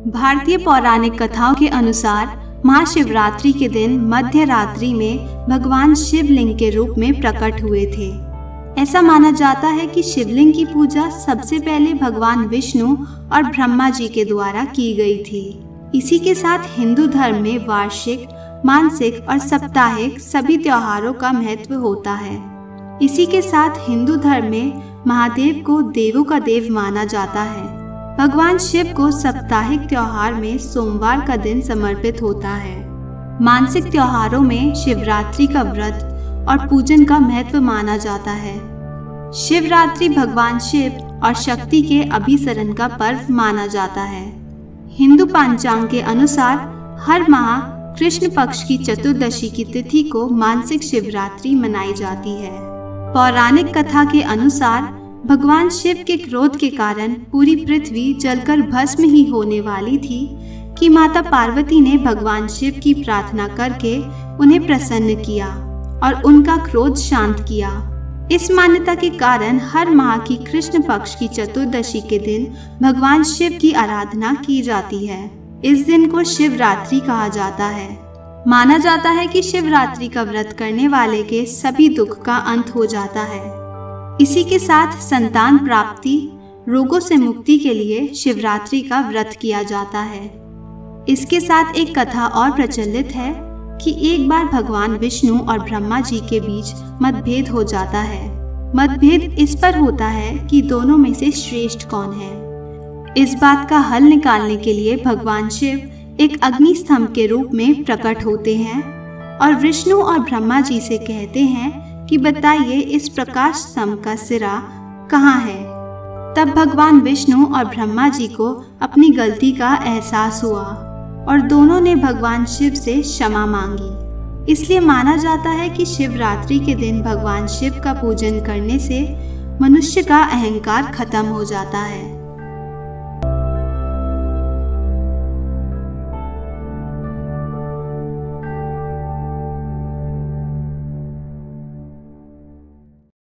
भारतीय पौराणिक कथाओं के अनुसार महाशिवरात्रि के दिन मध्य रात्रि में भगवान शिवलिंग के रूप में प्रकट हुए थे। ऐसा माना जाता है कि शिवलिंग की पूजा सबसे पहले भगवान विष्णु और ब्रह्मा जी के द्वारा की गई थी। इसी के साथ हिंदू धर्म में वार्षिक, मासिक और साप्ताहिक सभी त्योहारों का महत्व होता है। इसी के साथ हिंदू धर्म में महादेव को देवों का देव माना जाता है। भगवान शिव को साप्ताहिक त्योहार में सोमवार का दिन समर्पित होता है। मासिक त्योहारों में शिवरात्रि का व्रत और पूजन का महत्व माना जाता है। शिवरात्रि भगवान शिव और शक्ति के अभिसरण का पर्व माना जाता है। हिंदू पंचांग के अनुसार हर माह कृष्ण पक्ष की चतुर्दशी की तिथि को मासिक शिवरात्रि मनाई जाती है। पौराणिक कथा के अनुसार भगवान शिव के क्रोध के कारण पूरी पृथ्वी जलकर भस्म ही होने वाली थी कि माता पार्वती ने भगवान शिव की प्रार्थना करके उन्हें प्रसन्न किया और उनका क्रोध शांत किया। इस मान्यता के कारण हर माह की कृष्ण पक्ष की चतुर्दशी के दिन भगवान शिव की आराधना की जाती है। इस दिन को शिवरात्रि कहा जाता है। माना जाता है कि शिवरात्रि का व्रत करने वाले के सभी दुख का अंत हो जाता है। इसी के साथ संतान प्राप्ति, रोगों से मुक्ति के लिए शिवरात्रि का व्रत किया जाता है। इसके साथ एक कथा और प्रचलित है कि एक बार भगवान विष्णु और ब्रह्मा जी के बीच मतभेद हो जाता है। मतभेद इस पर होता है कि दोनों में से श्रेष्ठ कौन है। इस बात का हल निकालने के लिए भगवान शिव एक अग्नि स्तंभ के रूप में प्रकट होते हैं और विष्णु और ब्रह्मा जी से कहते हैं कि बताइए इस प्रकाश स्तंभ का सिरा कहाँ है। तब भगवान विष्णु और ब्रह्मा जी को अपनी गलती का एहसास हुआ और दोनों ने भगवान शिव से क्षमा मांगी। इसलिए माना जाता है कि शिवरात्रि के दिन भगवान शिव का पूजन करने से मनुष्य का अहंकार खत्म हो जाता है।